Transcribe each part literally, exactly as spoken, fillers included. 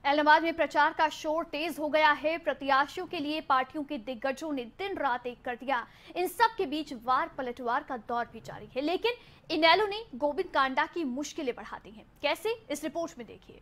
एलनाबाद में प्रचार का शोर तेज हो गया है। प्रत्याशियों के लिए पार्टियों के दिग्गजों ने दिन रात एक कर दिया। इन सब के बीच वार पलटवार का दौर भी जारी है, लेकिन इनेलो ने गोविंद कांडा की मुश्किलें बढ़ा दी हैं। कैसे, इस रिपोर्ट में देखिए।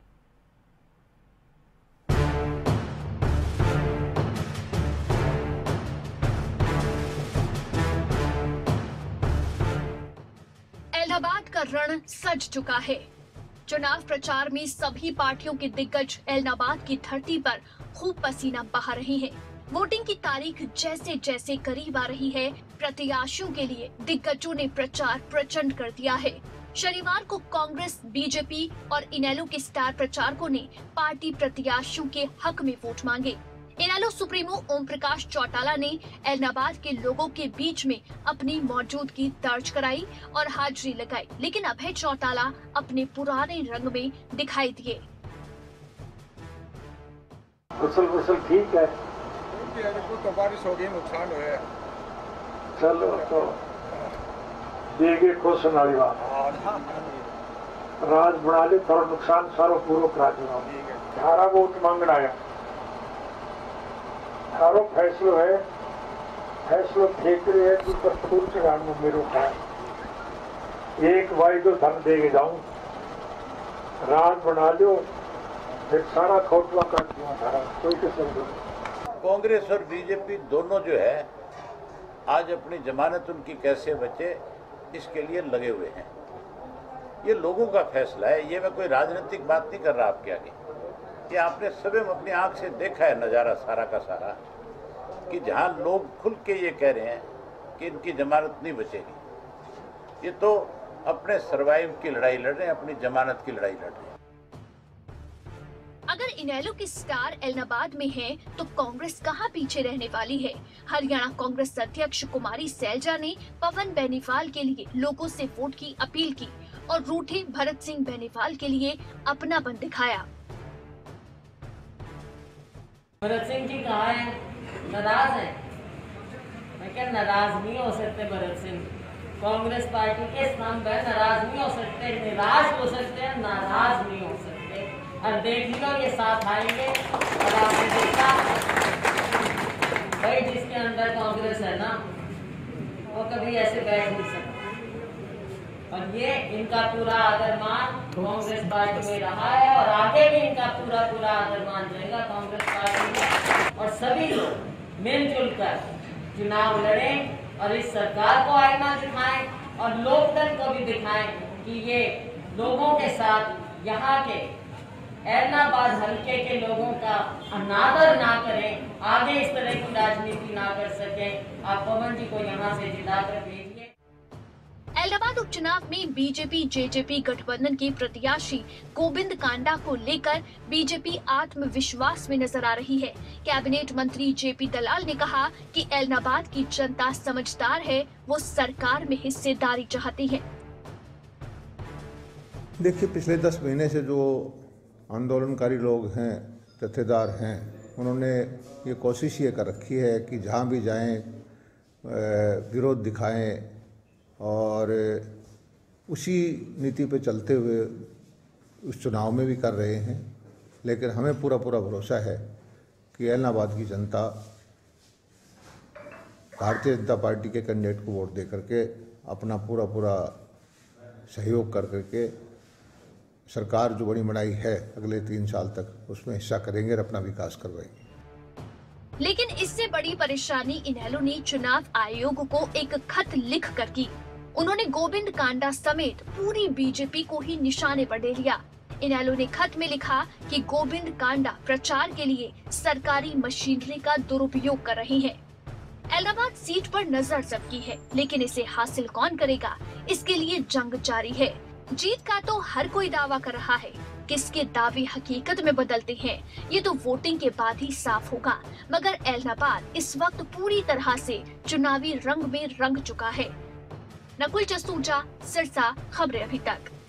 एलनाबाद का रण सज चुका है। चुनाव प्रचार में सभी पार्टियों के दिग्गज एलनाबाद की धरती पर खूब पसीना बहा रहे हैं। वोटिंग की तारीख जैसे जैसे करीब आ रही है, प्रत्याशियों के लिए दिग्गजों ने प्रचार प्रचंड कर दिया है। शनिवार को कांग्रेस, बीजेपी और इनेलो के स्टार प्रचारकों ने पार्टी प्रत्याशियों के हक में वोट मांगे। इनेलो सुप्रीमो ओम प्रकाश चौटाला ने एलनाबाद के लोगों के बीच में अपनी मौजूदगी दर्ज कराई और हाजिरी लगाई, लेकिन अभय चौटाला अपने पुराने रंग में दिखाई दिए। फसल फसल ठीक है, तो बारिश हो गई, नुकसान हुआ। चलो तो देगे खुश वाली बात। राज बना ले, थोड़ा नुकसान सारो पूरा करा देना। सारा वोट मांगना है, सारो फैसलो है, फैसलो फेंक रहे है कि फूल चढ़ाने में मेरो है। एक वायदो धन दे के जाऊं, राज बना लो, फिर सारा खोटवा कर दिया सारा, कोई किस्म नहीं। कांग्रेस और बीजेपी दोनों जो है आज अपनी जमानत उनकी कैसे बचे इसके लिए लगे हुए हैं। ये लोगों का फैसला है, ये मैं कोई राजनीतिक बात नहीं कर रहा आपके आगे। ये आपने स्वयं अपनी आंख से देखा है नज़ारा सारा का सारा, कि जहां लोग खुल के ये कह रहे हैं कि इनकी जमानत नहीं बचेगी। ये तो अपने सरवाइव की लड़ाई लड़ रहे हैं, अपनी जमानत की लड़ाई लड़ रहे हैं। अगर इनेलो के स्टार एलनाबाद में हैं, तो कांग्रेस कहां पीछे रहने वाली है। हरियाणा कांग्रेस अध्यक्ष कुमारी सैलजा ने पवन बेनीवाल के लिए लोगों से वोट की अपील की और रूठे भरत सिंह बेनीवाल के लिए अपनापन दिखाया। भरत सिंह जी कहाँ हैं? नाराज हैं? मैं क्या नाराज नहीं हो सकते भरत सिंह। कांग्रेस पार्टी के स्तंभ है, नाराज नहीं हो सकते, निराश हो सकते हैं, नाराज नहीं हो सकते। और देख लो ये साथ आएंगे और आपने देखा भाई जिसके अंदर कांग्रेस है ना वो कभी ऐसे बैठ नहीं सकता। और ये इनका पूरा आदर मान कांग्रेस पार्टी में रहा है और आगे भी इनका पूरा पूरा आदर मान रहेगा कांग्रेस पार्टी में। और सभी लोग मिलजुल कर चुनाव लड़ें और इस सरकार को आईना दिखाएं और लोकतंत्र को भी दिखाएं कि ये लोगों के साथ यहाँ के एलनाबाद हल्के के लोगों का अनादर ना करें, आगे इस तरह की राजनीति ना कर सकें। आप पवन जी को यहाँ से जिला कर भेजिए। एलनाबाद उपचुनाव में बीजेपी जेजेपी गठबंधन के प्रत्याशी गोविंद कांडा को लेकर बीजेपी आत्मविश्वास में नजर आ रही है। कैबिनेट मंत्री जेपी दलाल ने कहा कि एलनाबाद की जनता समझदार है, वो सरकार में हिस्सेदारी चाहती है। देखिए, पिछले दस महीने से जो आंदोलनकारी लोग हैं, जत्थेदार हैं, उन्होंने ये कोशिश ये कर रखी है कि जहाँ भी जाएं विरोध दिखाएं और उसी नीति पे चलते हुए उस चुनाव में भी कर रहे हैं। लेकिन हमें पूरा पूरा भरोसा है कि एलनाबाद की जनता भारतीय जनता पार्टी के कैंडिडेट को वोट दे करके अपना पूरा पूरा सहयोग कर करके सरकार जो बड़ी बनाई है अगले तीन साल तक उसमें हिस्सा करेंगे और अपना विकास करवाएंगे। लेकिन इससे बड़ी परेशानी इनेलो ने चुनाव आयोग को एक खत लिख कर की। उन्होंने गोविंद कांडा समेत पूरी बीजेपी को ही निशाने पर ले लिया। इनेलो ने खत में लिखा कि गोविंद कांडा प्रचार के लिए सरकारी मशीनरी का दुरुपयोग कर रहे हैं। एलनाबाद सीट पर नजर सबकी है, लेकिन इसे हासिल कौन करेगा, इसके लिए जंग जारी है। जीत का तो हर कोई दावा कर रहा है, किसके दावे हकीकत में बदलते हैं ये तो वोटिंग के बाद ही साफ होगा। मगर एलनाबाद इस वक्त पूरी तरह से चुनावी रंग में रंग चुका है। नकुल जसूजा, सिरसा, खबरें अभी तक।